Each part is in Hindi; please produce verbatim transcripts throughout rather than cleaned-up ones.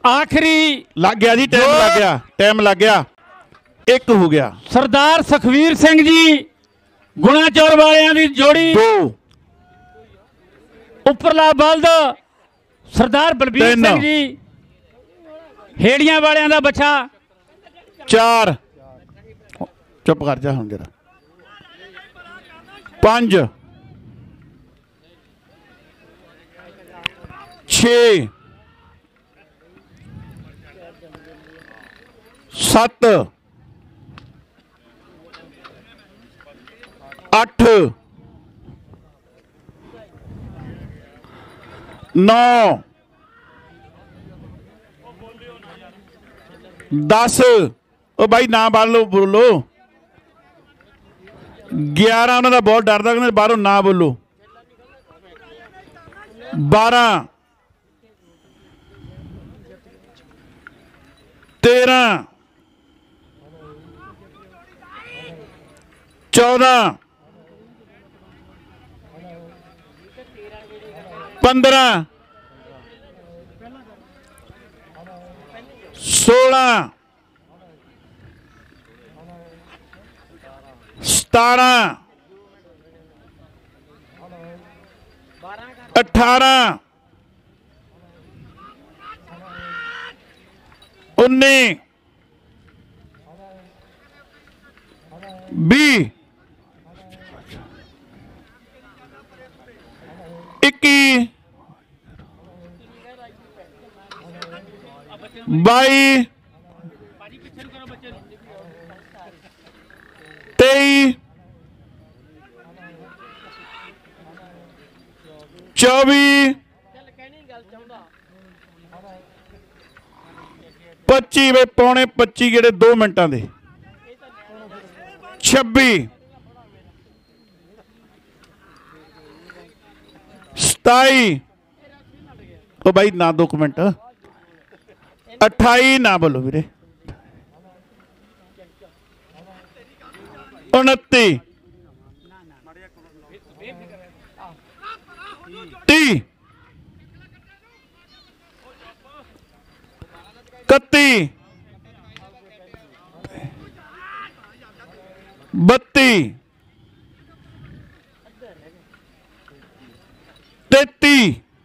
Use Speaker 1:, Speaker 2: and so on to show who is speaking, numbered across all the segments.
Speaker 1: आखिरी
Speaker 2: लग गया जी, टाइम लग गया, टाइम लग गया, एक हो गया।
Speaker 1: सरदार सुखवीर सिंह जी गुणा चौर वालियां दी जोड़ी,
Speaker 2: दो
Speaker 1: उपरला बल्द सरदार बलबीर सिंह जी हेड़ियां वालियां दा बच्चा,
Speaker 2: चार, चुप कर जा हुण जरा, पांच, छे, सत्त, अठ, नौ, दस, ओ भाई ना बोलो बोलो, ग्यारह उन्होंने बहुत डरदा कि बाहरों ना बोलो, बारह, तेरह, चौदह, पंद्रह, सोलह, सतारह, अठारह, उन्नीस, बीस, इक्की, बाई, तेईस, चौबीस, पच्ची, वे पौने पच्ची जेडे दो मिनटां दे, छब्बी, सताई, तो भाई ना दो मिनट, अठाई, ना बोलो वीरे, उनती, ती, कत्ती, बत्ती, तेती,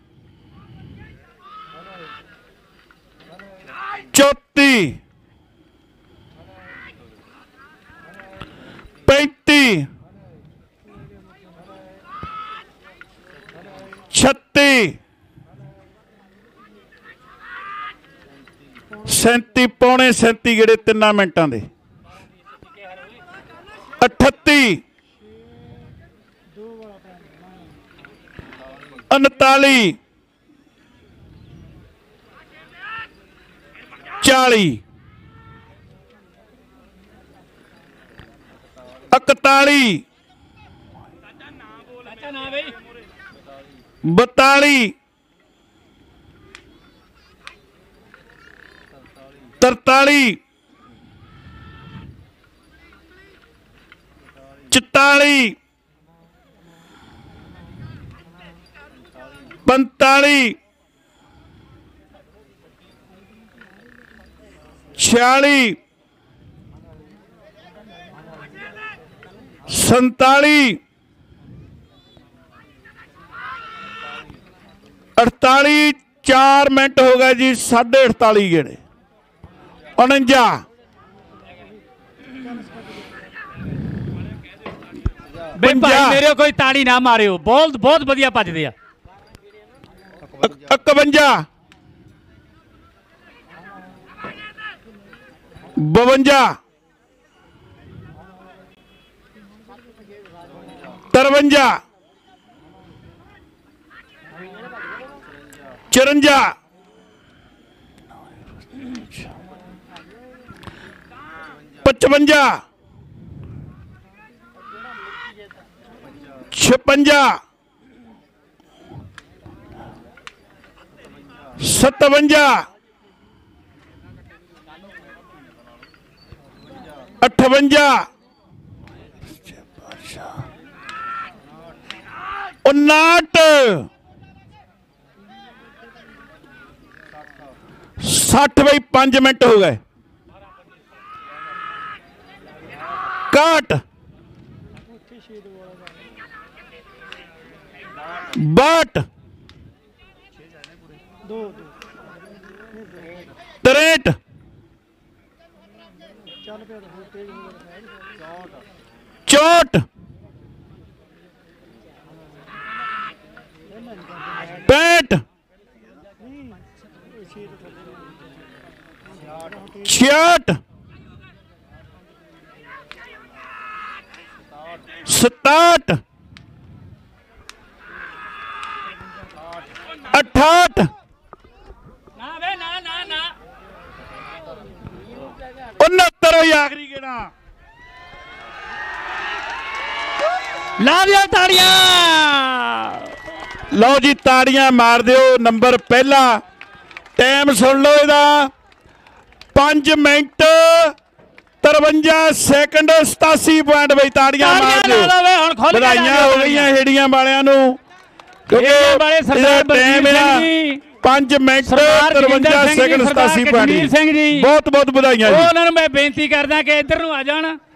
Speaker 2: चौती, पैंती, छत्ती, सैंती, पौने सैंती गेड़े तिना मिनटां दे, अठत्ती, उनताली, चाली, इकताली, बताली, तरताली, चौताली, पंताली, छियाली, संताली, अड़ताली, चार मिनट हो गए जी, साढ़े अड़ताली गेड़े, उनंजा,
Speaker 1: मेरे कोई ताड़ी ना मारियो, बहुत बहुत बढ़िया भजदे आ,
Speaker 2: इकवंजा, बवंजा, तरवंजा, चुरंजा, पचवंजा, छप्पंजा, सतवंजा, अठवंजा, उनाहठ, ਸੱਠ ਬਈ ਪੰਜ ਮਿੰਟ ਹੋ ਗਏ। ਇਕਾਹਠ ਬਾਹਠ ਤਰੇਹਠ ਚੌਂਹਠ ਪੈਂਹਠ ਛਿਆਹਠ ਸਤਾਹਠ ਅਠਾਹਠ
Speaker 1: ਨਾ ਵੇ ਨਾ ਨਾ ਨਾ
Speaker 2: ਉਨੱਤਰ ਹੋਈ ਆਖਰੀ ਗੇੜਾ।
Speaker 1: ਲਾ ਦਿਓ ਤਾੜੀਆਂ।
Speaker 2: ਲਓ ਜੀ ਤਾੜੀਆਂ ਮਾਰ ਦਿਓ। ਨੰਬਰ ਪਹਿਲਾ ਟਾਈਮ ਸੁਣ ਲਓ ਇਹਦਾ ਪੰਜ ਮਿੰਟ ਤਰਵੰਜਾ ਸੈਕਿੰਡ ਸਤਾਸੀ ਪੁਆਇੰਟ ਬਈ। ਤਾੜੀਆਂ ਮਾਰ ਦਿਓ। ਵਧਾਈਆਂ ਹੋ ਗਈਆਂ ਹੇੜੀਆਂ ਵਾਲਿਆਂ ਨੂੰ ਕਿਉਂਕਿ ਪੰਜ ਮਿੰਟ ਤਰਵੰਜਾ ਸੈਕਿੰਡ ਸਤਾਸੀ ਪੁਆਇੰਟ।
Speaker 1: ਸਿੰਘ ਜੀ
Speaker 2: ਬਹੁਤ ਬਹੁਤ ਵਧਾਈਆਂ ਜੀ।
Speaker 1: ਉਹਨਾਂ ਨੂੰ ਮੈਂ ਬੇਨਤੀ ਕਰਦਾ ਕਿ ਇੱਧਰ ਨੂੰ ਆ ਜਾਣ।